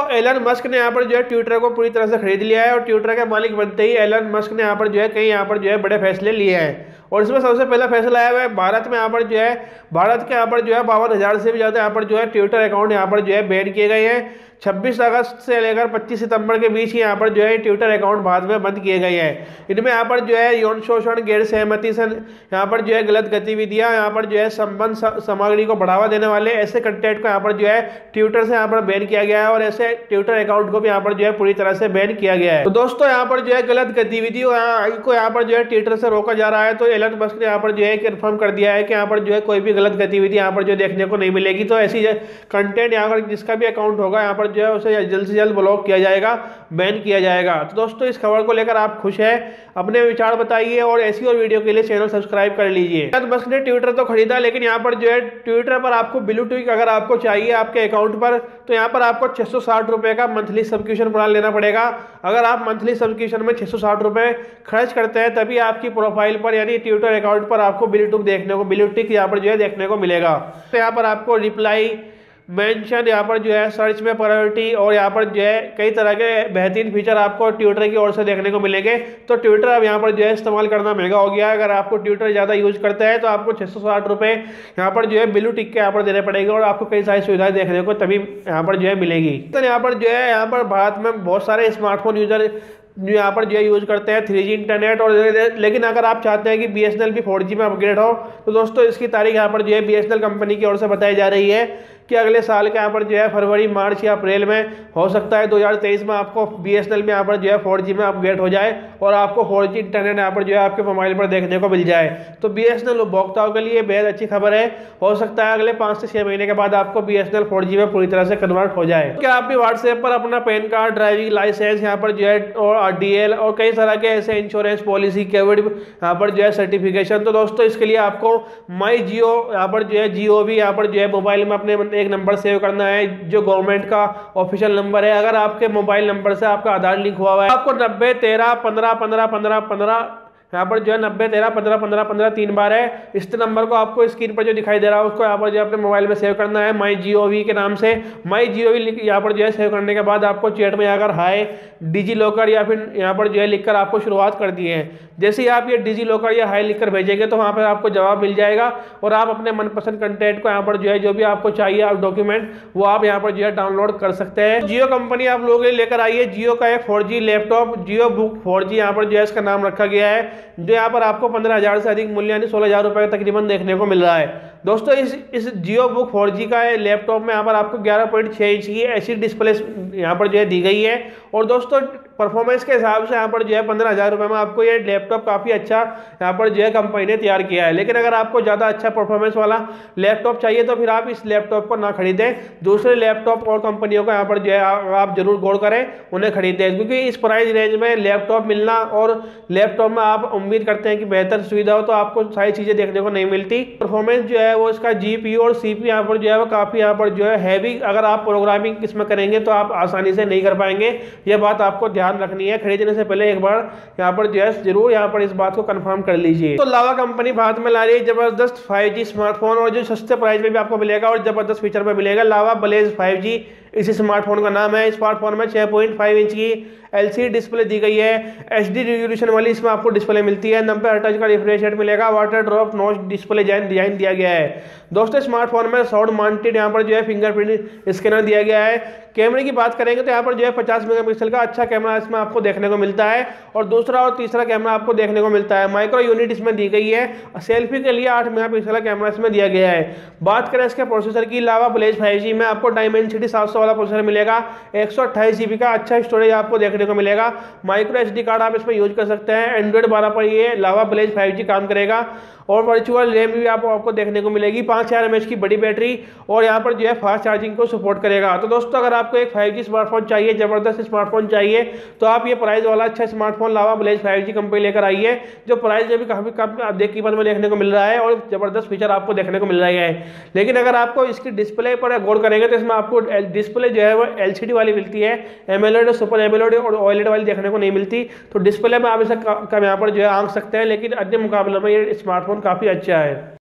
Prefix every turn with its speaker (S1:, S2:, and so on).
S1: Elon Musk ने यहाँ पर जो है ट्विटर को पूरी तरह से खरीद लिया है और ट्विटर के मालिक बनते ही एलन मस्क ने यहाँ पर जो है कई यहाँ पर जो है बड़े फैसले लिए हैं। और इसमें सबसे पहला फैसला आया हुआ है भारत में। यहाँ पर जो है भारत के यहाँ पर जो है 52,000 से भी ज़्यादा यहाँ पर जो है ट्विटर अकाउंट यहाँ पर जो है बैन किए गए हैं। 26 अगस्त से लेकर 25 सितंबर के बीच ही यहाँ पर जो है ट्विटर अकाउंट भारत में बंद किए गए हैं। इनमें यहाँ पर जो है यौन शोषण, गैर सहमति से यहाँ पर जो है गलत गतिविधियाँ, यहाँ पर जो है संबंध सामग्री को बढ़ावा देने वाले ऐसे कंटेंट को यहाँ पर जो है ट्विटर से यहाँ पर बैन किया गया है और ऐसे ट्विटर अकाउंट को भी यहाँ पर जो है पूरी तरह से बैन किया गया है। तो दोस्तों यहाँ पर जो है गलत गतिविधियों को यहाँ पर जो है ट्विटर से रोका जा रहा है। तो एलन मस्क ने यहाँ पर जो है कन्फर्म कर दिया है कि यहाँ पर जो है कोई भी गलत गतिविधि यहाँ पर जो देखने को नहीं मिलेगी। तो ऐसी कंटेंट यहाँ पर जिसका भी अकाउंट होगा यहाँ पर जो है उसे जल्द से जल्द ब्लॉक किया जाएगा, बैन किया जाएगा। तो दोस्तों इस खबर को लेकर आप खुश हैं? अपने विचार बताइए और ऐसी और वीडियो के लिए चैनल सब्सक्राइब कर लीजिए। एलन मस्क ने ट्विटर तो खरीदा, लेकिन यहाँ पर जो है ट्विटर पर आपको ब्लू टिक अगर आपको चाहिए आपके अकाउंट पर, तो यहाँ पर आपको 660 रुपये का मंथली सब्सक्रिप्शन प्लान लेना पड़ेगा। अगर आप मंथली सब्सक्रिप्शन में 660 रुपये खर्च करते हैं तभी आपकी प्रोफाइल पर यानी ट्विटर अकाउंट पर आपको ब्लू टिक यहाँ पर जो है देखने को मिलेगा। तो यहाँ पर आपको रिप्लाई, मेंशन, यहाँ पर जो है सर्च में प्रायोरिटी और यहाँ पर जो है कई तरह के बेहतरीन फीचर आपको ट्विटर की ओर से देखने को मिलेंगे। तो ट्विटर अब यहाँ पर जो है इस्तेमाल करना महंगा हो गया है। अगर आपको ट्विटर ज़्यादा यूज करते हैं तो आपको 660 रुपये यहाँ पर जो है ब्लू टिक के यहाँ पर देने पड़ेंगे और आपको कई सारी सुविधाएं देखने को तभी यहाँ पर जो है मिलेगी। तो यहाँ पर जो है यहाँ पर भारत में बहुत सारे स्मार्टफोन यूजर जो यहाँ पर जो है यूज़ करते हैं 3G इंटरनेट और, लेकिन अगर आप चाहते हैं कि BSNL भी 4G में अपग्रेड हो तो दोस्तों इसकी तारीख यहाँ पर जो है BSNL कंपनी की ओर से बताई जा रही है कि अगले साल के यहाँ पर जो है फरवरी, मार्च या अप्रैल में हो सकता है 2023 में आपको BSNL में यहाँ पर जो है 4G में अपग्रेड हो जाए और आपको 4G इंटरनेट यहाँ पर जो है आपके मोबाइल पर देखने को मिल जाए। तो BSNL उपभोक्ताओं के लिए बेहद अच्छी खबर है। हो सकता है अगले 5 से 6 महीने के बाद आपको BSNL 4G में पूरी तरह से कन्वर्ट हो जाए। क्या आप भी व्हाट्सएप पर अपना पैन कार्ड, ड्राइविंग लाइसेंस यहाँ पर जो है और DL और कई तरह के ऐसे इंश्योरेंस पॉलिसी, कोविड यहाँ पर जो है सर्टिफिकेशन, तो दोस्तों इसके लिए आपको माई जियो यहाँ पर जो है GOV यहाँ पर जो है मोबाइल में अपने एक नंबर सेव करना है जो गवर्नमेंट का ऑफिशियल नंबर है। अगर आपके मोबाइल नंबर से आपका आधार लिंक हुआ हुआ है आपको 90 13 15 15 15 15 यहाँ पर जो है 90 13 15 15 15 3 बार है। इस नंबर को आपको स्क्रीन पर जो दिखाई दे रहा है उसको यहाँ पर जो अपने मोबाइल में सेव करना है माई GOV के नाम से। माई GOV यहाँ पर जो है सेव करने के बाद आपको चैट में जाकर हाय डिजी लॉकर या फिर यहाँ पर जो है लिखकर आपको शुरुआत कर दी है। जैसे ही आप ये डिजी लॉकर या हाय लिखकर भेजेंगे तो वहाँ पर आपको जवाब मिल जाएगा और आप अपने मनपसंद कंटेंट को यहाँ पर जो है जो भी आपको चाहिए आप डॉक्यूमेंट वो आप यहाँ पर जो है डाउनलोड कर सकते हैं। जियो कंपनी आप लोगों के लिए लेकर आई है जियो का एक 4G लैपटॉप जियो बुक 4G यहाँ पर जो है इसका नाम रखा गया है, जो यहाँ पर आपको 15,000 से अधिक मूल्य यानी 16,000 रुपये का तकरीबन देखने को मिल रहा है। दोस्तों इस जियो बुक 4G का लैपटॉप में यहाँ पर आपको 11.6 इंच की ऐसी डिस्प्ले यहाँ पर जो है दी गई है और दोस्तों परफॉर्मेंस के हिसाब से यहाँ पर जो है 15,000 रुपये में आपको ये लैपटॉप काफ़ी अच्छा यहाँ पर जो है कंपनी ने तैयार किया है। लेकिन अगर आपको ज़्यादा अच्छा परफॉर्मेंस वाला लैपटॉप चाहिए तो फिर आप इस लैपटॉप को ना खरीदें, दूसरे लैपटॉप और कंपनियों का यहाँ पर जो है आप जरूर गौर करें उन्हें खरीदें, क्योंकि इस प्राइस रेंज में लैपटॉप मिलना और लैपटॉप में आप उम्मीद करते हैं कि बेहतर सुविधा हो तो आपको सारी चीज़ें देखने को नहीं मिलती। परफॉर्मेंस जो है वो इसका GPU और CPU यहाँ पर जो है वो काफ़ी यहाँ पर जो है हैवी, अगर आप प्रोग्रामिंग इसमें करेंगे तो आप आसानी से नहीं कर पाएंगे। यह बात आपको ध्यान रखनी है, खरीदने से पहले एक बार यहाँ पर जो है जरूर यहाँ पर इस बात को कंफर्म कर लीजिए। तो लावा कंपनी भारत में ला रही है जबरदस्त 5G स्मार्टफोन और जो सस्ते प्राइस में भी आपको मिलेगा और जबरदस्त फीचर में मिलेगा। लावा ब्लेज 5G इसी स्मार्टफोन का नाम है। स्मार्टफोन में 6.5 इंच की LCD डिस्प्ले दी गई है, HD रेजोल्यूशन वाली इसमें आपको डिस्प्ले मिलती है, 90 हर्ट्ज का रिफ्रेश रेट मिलेगा, water drop notch display design दिया गया है। दोस्तों स्मार्टफोन में साउंड माउंटेड यहाँ पर जो है फिंगरप्रिंट स्कैनर दिया गया है। कैमरे की बात करेंगे तो यहाँ पर जो है 50 मेगापिक्सल का अच्छा कैमरा इसमें आपको देखने को मिलता है और दूसरा और तीसरा कैमरा आपको देखने को मिलता है। माइक्रो यूनिट इसमें दी गई है, सेल्फी के लिए 8 मेगापिक्सल का कैमरा इसमें दिया गया है। बात करें इसके प्रोसेसर की, लावा ब्लेज 5G में आपको डायमेंसिटी 700 वाला प्रोसेसर मिलेगा, 128 GB का अच्छा स्टोरेज आपको देखने को मिलेगा, माइक्रो SD कार्ड आप इसमें यूज कर सकते हैं। एंड्रॉइड 12 पर ये लावा ब्लेज 5G काम करेगा और वर्चुअल रैम भी आपको देखने को मिलेगी, 5000 mAh की बड़ी बैटरी और यहाँ पर जो है फास्ट चार्जिंग को सपोर्ट करेगा। तो दोस्तों अगर आपको एक 5G स्मार्टफोन चाहिए, जबरदस्त स्मार्टफोन चाहिए, तो आप ये प्राइस वाला अच्छा स्मार्टफोन लावा ब्लेज 5G कंपनी लेकर आई है, जो प्राइस में भी काफ़ी कम कीमत में देखने को मिल रहा है और जबरदस्त फीचर आपको देखने को मिल रहा है। लेकिन अगर आपको इसकी डिस्प्ले पर गौर करेंगे तो इसमें आपको डिस्प्ले जो है वो LCD वाली मिलती है, AMOLED, सुपर AMOLED और OLED वाली देखने को नहीं मिलती। तो डिस्प्ले में आप इसे कम यहाँ पर जो है आंक सकते हैं, लेकिन अन्य मुकाबले में ये स्मार्टफोन काफ़ी अच्छा है।